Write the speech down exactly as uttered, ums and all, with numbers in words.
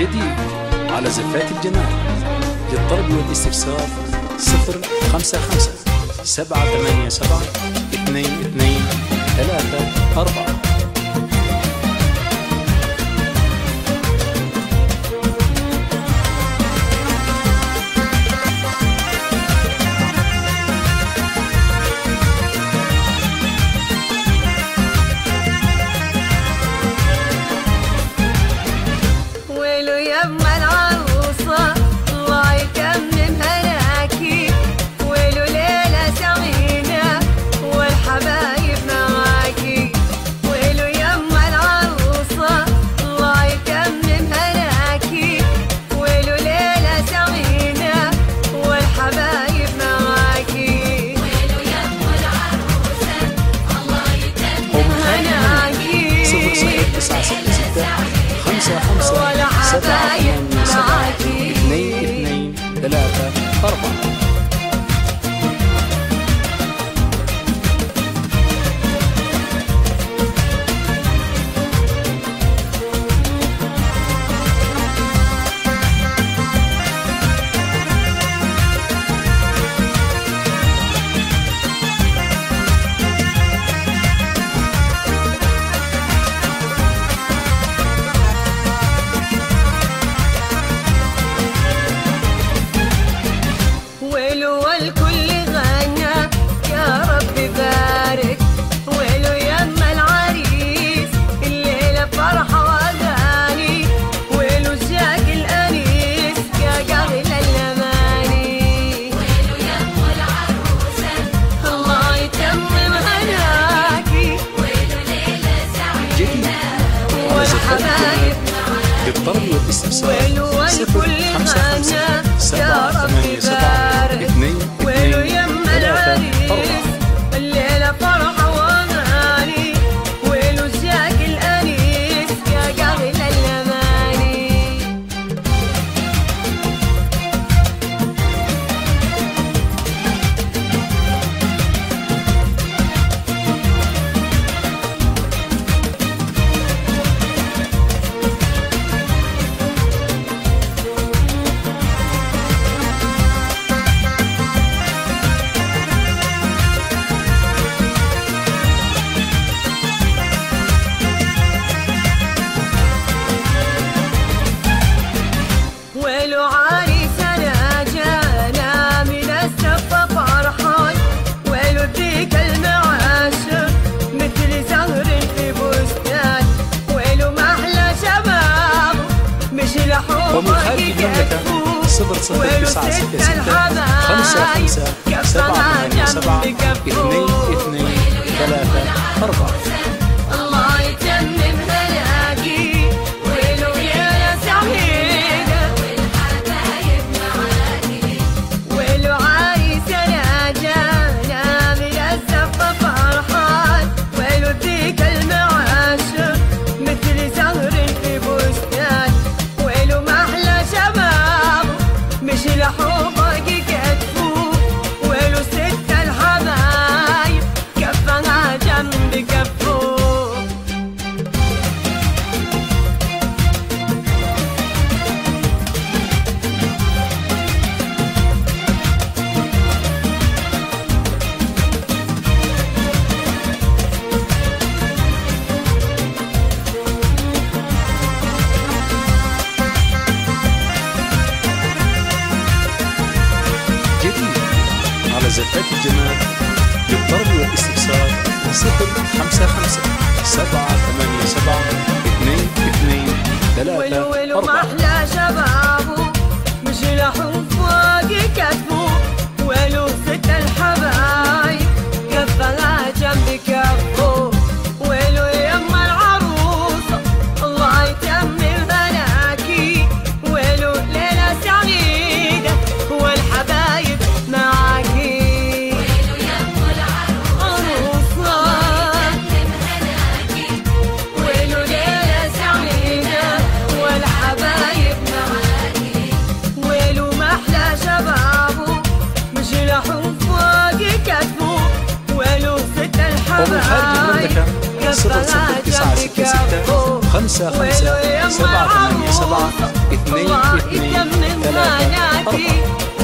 جديد على زفات الجمال. للطلب والاستفسار صفر خمسة خمسة سبعة ثمانية سبعة اثنين اثنين ثلاثة أربعة. خمسة خمسة سبعة ثمانية سبعة اثنين اثنين ثلاثة أربعة. للطلب والاستفسار صفر خمسة خمسة سبعة ثمانية سبعة اثنين اثنين ثلاثة أربعة. الليلة فرحة وأغاني ويلو جاك الأنيس يا قبل الأماني. ومن خارج المملكة صفر صفر تسعة ستة ستة خمسة خمسة سبعة ثمانية سبعة اثنين اثنين ثلاثة أربعة. الله يتمم هلاكي ويلو يا سعيدة والحبايب معاكي ويلو عريس أنا جانا من الزفة فرحان ويلو ذيك المعاشر مثل زهر في بستان ويلو محلى شباب مش لحومك كتفو ويلو ست الحبايب كفها جنب كفو. على زفات الجمال. للطلب والاستفسار صفر خمسة خمسة سبعة ثمانية سبعة اثنين اثنين ثلاثة ويلو ويلو أربعة. محلى شبابه مش لحوم فوق كتفه ويلو ست الحبايب كفها جنب كفه ويلو يما العروسة الله يتمم هلاكي ويلو ليلة سعيدة والحبايب معاكي ويلو يما العروسة ويلو ليلة سعيدة والحبايب خمسة خمسة سبعة ثمانية سبعة اثنين اثنين ثلاثة أربعة.